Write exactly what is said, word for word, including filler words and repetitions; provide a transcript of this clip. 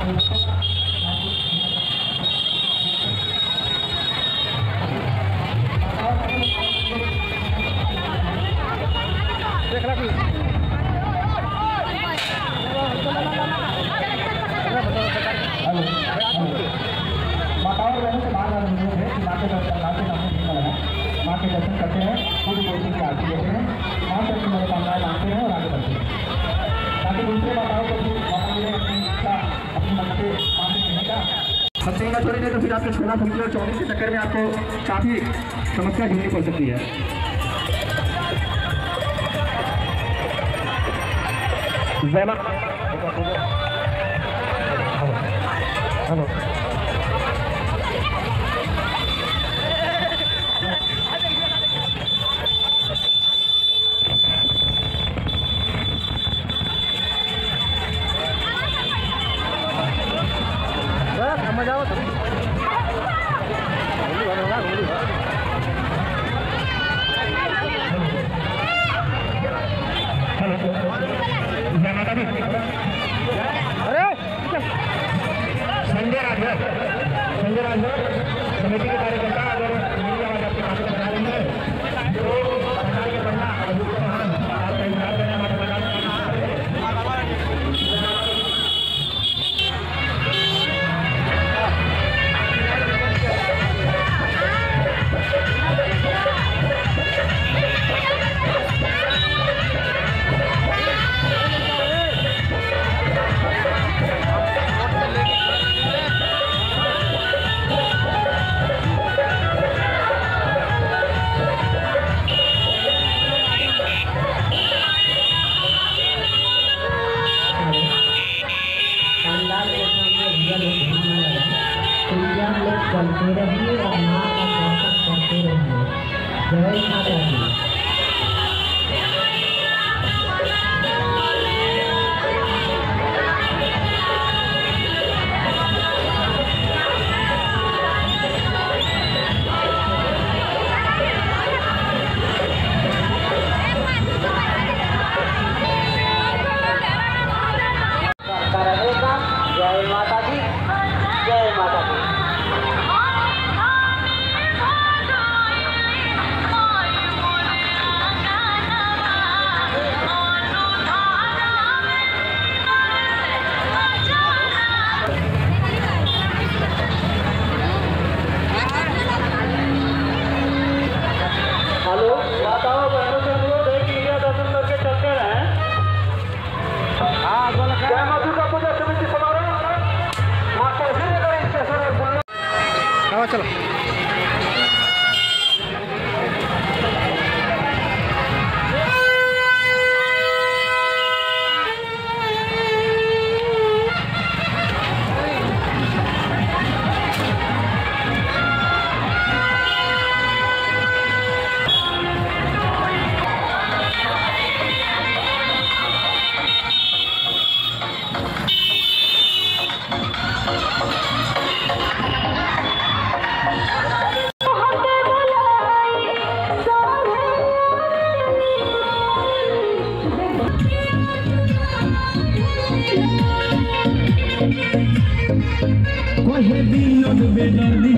माताओं बहनों से बार बार अनुरोध है कि माँ के दर्शन माँ के सामने नहीं लगाएं, माँ के दर्शन करते हैं, पूरी कोशिश की आरती लेते हैं, माँ से अपनी मनोकामनाएं मांगते हैं और आगे बढ़ते हैं ताकि दूसरे माताओं को भी मौका मिले अपनी इच्छा अपनी मन से माँ से कहने का। सच्चाई ना छोड़ी नहीं तो फिर आपके सोलह सत्रह और चौबीस के चक्कर में आपको काफ़ी समस्या झेलनी पड़ सकती है। जैमा हेलो मजा आओ अरे संजय राठौर संजय राठौर समिति के कार्यकर्ता अगर मेरी आवाज आपके पास बना रही है तो सरकार के पन्ना आपका इंतजार करने हमारे चलते रहिए और माँ का दर्शन करते रहिए। जय माता दी। जय माता दी, जय माता दी। हेलो माताओं बहनों से अनुरोध है कि इंडिया दर्शन करके चलते रहें। जय माता का पूजा समिति समारोह माता श्रीनगर स्टेशन पर चलो। कोई भी नोट बेदर्दी